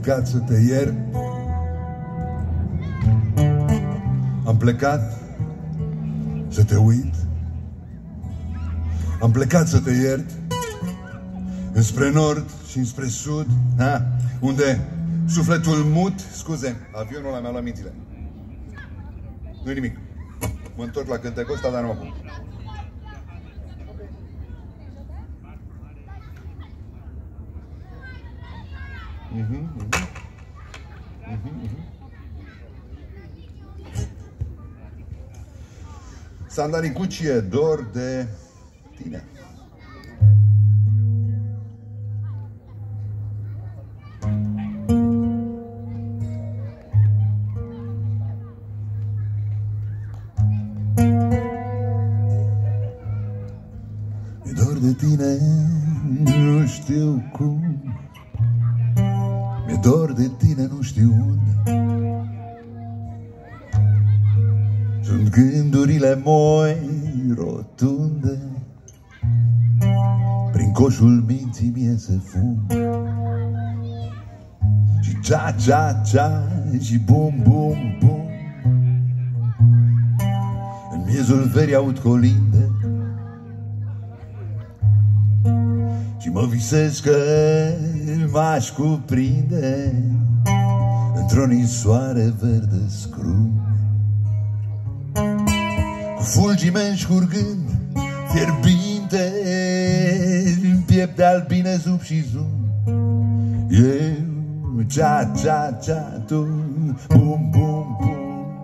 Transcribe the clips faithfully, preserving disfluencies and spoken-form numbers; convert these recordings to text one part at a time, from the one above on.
plecat să te iert. Am plecat să te uit. Am plecat să te iert. Înspre nord și înspre sud, ha? Unde sufletul mut... Scuze, avionul ăla mi-a luat mințile. Nu-i nimic. Mă întorc la cântecul ăsta, dar nu acum. Mhm, mhm. Mhm, mhm. Sandanicucie, dor de tine. Mi-e dor de tine, nu știu cum. Mi-e dor de tine, nu știu unde. Sunt gândurile moi rotunde. Prin coșul minții mie se fum. Și cea, cea, cea, și bum, bum, bum. În miezul verii aud colinde și mă visez că m-aș cuprinde într-o ninsoare verde scrum. Cu fulgimeni scurgând, fierbinte, în piept de albine, zub și zum. Eu, cea, cea, cea, tu, bum, bum, bum.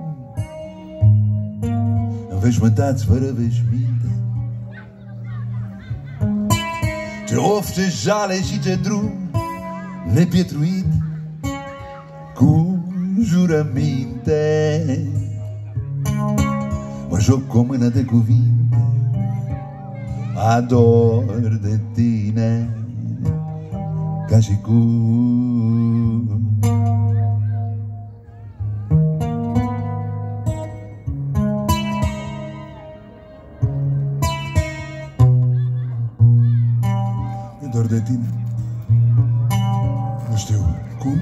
Înveșmântați fără veșminte. Ce of, ce jale și ce drum nepietruit, cu jurăminte. Mă joc cu o mână de cuvinte, ador de tine ca și cum. Mi-e dor de tine, nu știu cum.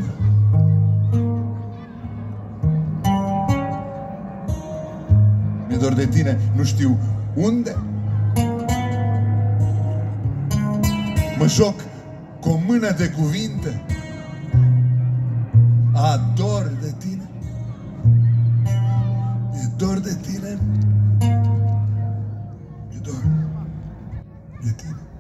Mi-e dor de tine, nu știu unde. Mă joc cu o mână de cuvinte, ador de tine. Mi-e dor de tine. Mi-e dor de tine.